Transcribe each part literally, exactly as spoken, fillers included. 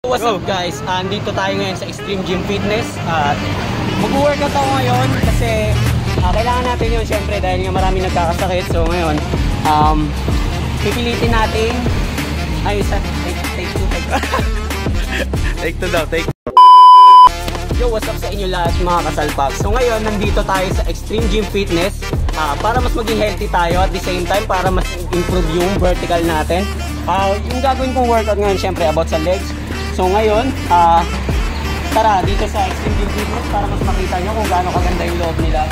What's up guys? Andito tayo ngayon sa Extreme Gym Fitness at mag-workout ako ngayon kasi uh, kailangan natin yun syempre dahil nga marami nagkakasakit. So ngayon, um, pipilitin natin ay isa, take, take two, take take two daw, take Yo, what's up sa inyo lahat mga kasalpak? So ngayon, nandito tayo sa Extreme Gym Fitness uh, para mas maging healthy tayo at the same time para mas improve yung vertical natin. Uh, yung gagawin kong workout ngayon syempre about sa legs. So ngayon, uh, tara dito sa Extreme Gym Fitness para mas makita nyo kung gaano kaganda yung loob nila.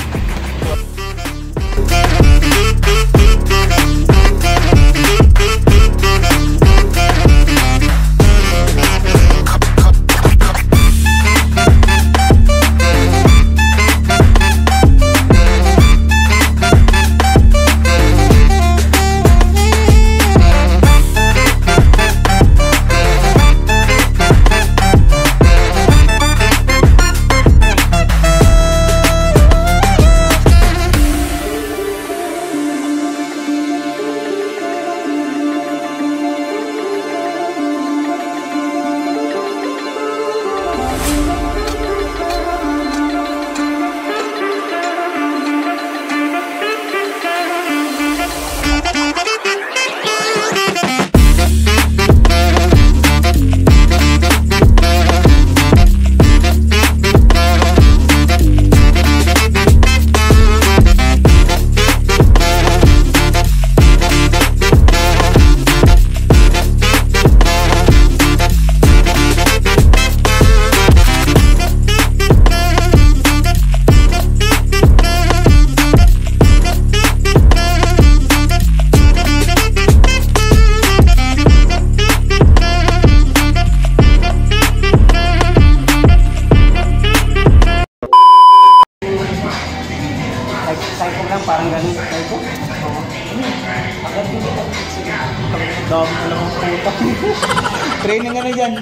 Psycho lang, parang ganun. Psycho? Oo. Agad din ito. dami na lang ang puta. Training ano dyan?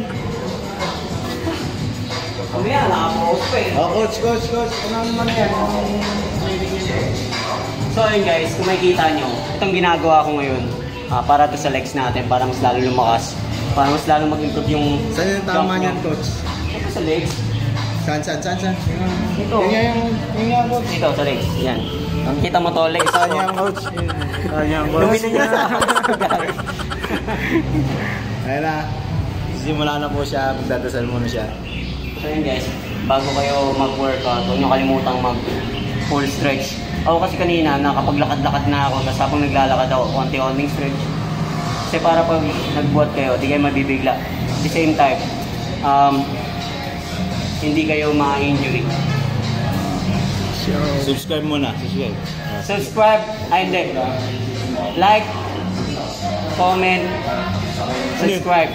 Kamaya, nakapost pa eh. Oh, coach, coach, coach. Ano naman yan? So ayun guys, kung makikita nyo, itong ginagawa ko ngayon uh, para to sa legs natin, para mas lalo lumakas, para mas lalo mag-improve yung saan yung tama niyan, coach? Ito sa legs. Saan, saan, saan, saan? Ito. Yun nga yung, yun nga, coach. Ito, sa legs. Yan. Kita mo to, legs. Saan yung, coach? Saan yung, coach? Luminan niya sa ayun na. Simula na po siya. Magdadasal muna siya. So yun guys, bago kayo mag-workout, huwag nyo kalimutang mag full stretch. Ako kasi kanina, nakapaglakad-lakad na ako, tapos habang naglalakad ako, konti-konting stretch. Kasi para pag nagbuhat kayo, di kayo mabibigla. At the same time, um, hindi kayo ma-injury. Subscribe muna. Subscribe. Subscribe, ay hindi. Like, comment, subscribe.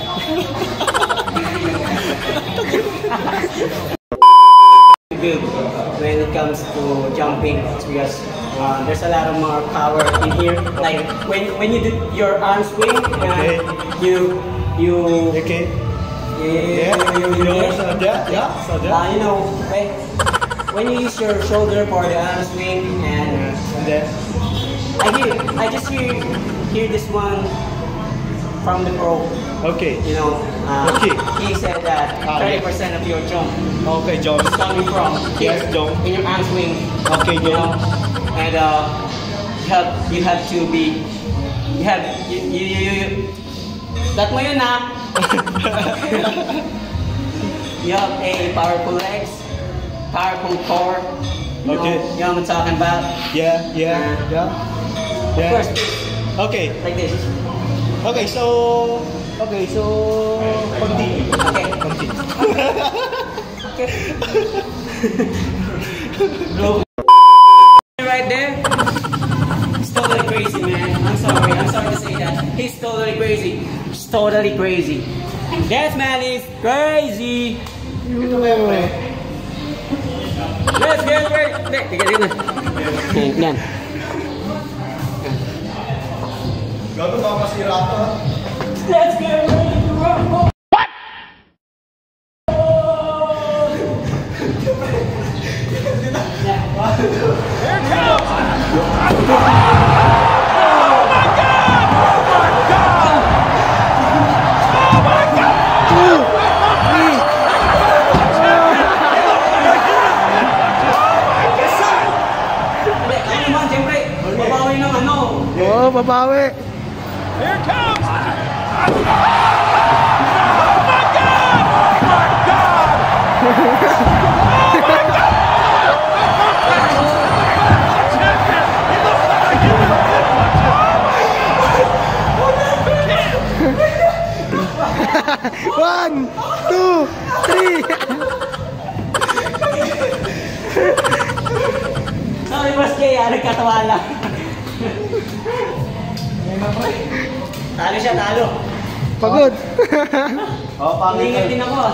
Good when it comes to jumping because uh, there's a lot of more power in here. Like when when you do your arm swing, uh, okay. you you okay. Yeah, yeah, you, you, you, so that, yeah, so that. Uh, you know, when, when you use your shoulder for the arm swing and, yeah. And then I hear I just hear hear this one from the pro. Okay. You know, uh, okay. He said that thirty ah, percent yeah. of your jump okay, jump is coming from yes, jump in your arm swing. Okay, you jump. know, and uh, you have you have to be you have you you you, you that mo yun na. You have a powerful legs, powerful core. You okay. Know, you know what I'm talking about? Yeah, yeah, uh, yeah. Of yeah. course. Okay. Like this. Okay, so okay, so continue. Okay. Continue. Okay. Bro. Right there. He's totally crazy, man. I'm sorry. I'm sorry to say that. He's totally crazy. He's totally crazy. That man is crazy. Ito ba yung Let's get ready. Tiga dito. Yan. Gato ba masira ito? Let's get ready to rumble. What? Here it comes. Oh my God! Oh my God! Oh my God! babawi. Here it comes! One, two, three. Sorry, Boss Jay, ah, nagkatawa lang. Talo siya, talo. Pagod. Oh, pangingit din ako.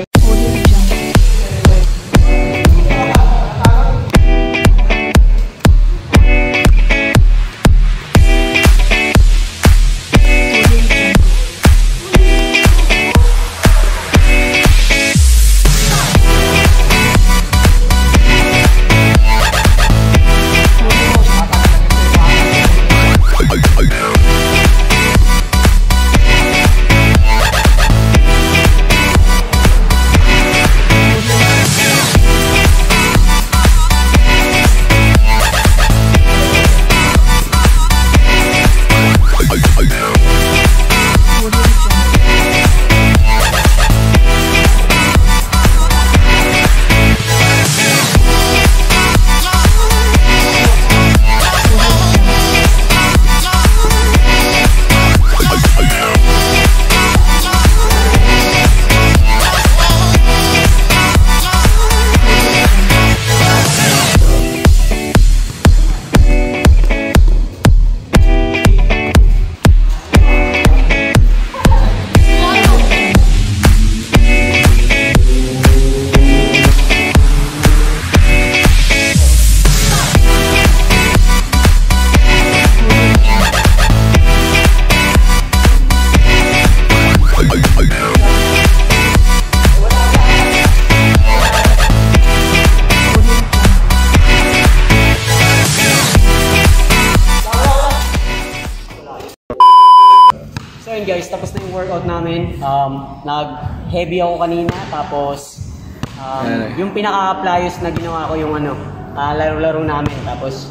So yun guys, tapos na yung workout namin. Um, nag-heavy ako kanina, tapos um, yung pinaka-plyos na ginawa ko yung ano, uh, laro-laro namin. Tapos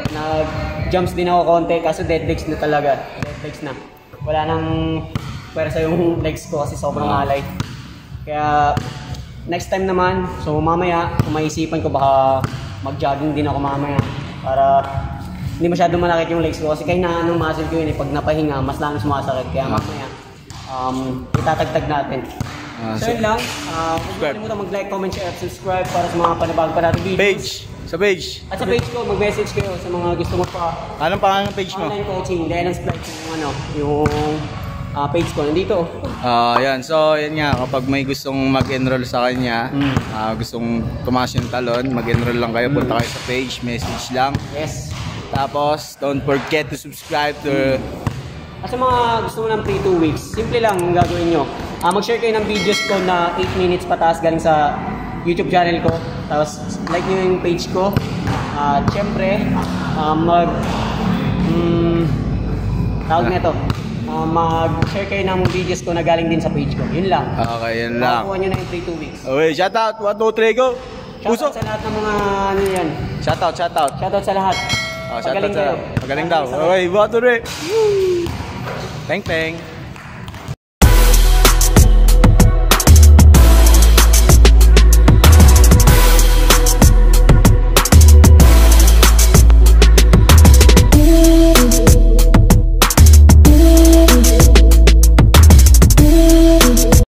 nag-jumps din ako konti, kaso dead legs na talaga. Dead legs na. Wala nang pwersa yung legs ko kasi sobrang alay. Kaya next time naman, so mamaya, kung maisipan ko baka mag-jogging din ako mamaya para hindi masyadong malakit yung legs ko kasi kaya ng muscle ko yun eh, pag napahinga, mas lang sumasakit. Kaya mamaya, um, itatagtag natin. Uh, so, so yun lang, uh, huwag kalimutan mag-like, comment, share, at subscribe para sa mga panabago pa natin videos. Page. Sa page. At sa page ko, mag-message kayo sa mga gusto mo pa. Anong pangalan ng page mo? Online coaching, Dennis Flight, yung ano, yung uh, page ko. Nandito. Ah, uh, yan. So, yan nga, kapag may gustong mag-enroll sa kanya, mm. uh, gustong tumaas yung talon, mag-enroll lang kayo, mm. punta kayo sa page, message lang. Yes. Tapos, don't forget to subscribe to... At sa mga gusto mo ng free two weeks, simple lang yung gagawin nyo. Uh, mag-share kayo ng videos ko na eight minutes pataas galing sa YouTube channel ko. Tapos, like nyo yung page ko. At uh, syempre, uh, mag... Um, tawag na ito. Uh, mag-share kayo ng videos ko na galing din sa page ko. Yun lang. Okay, yun lang. Makakuha nyo na yung free two weeks. Okay, shout out. one, two, three, go! Shoutout sa lahat ng mga ano yan. Shout out, shout out. Shoutout sa lahat. Oh, shout out sa... Magaling daw. Okay, one, two, three. Teng, teng.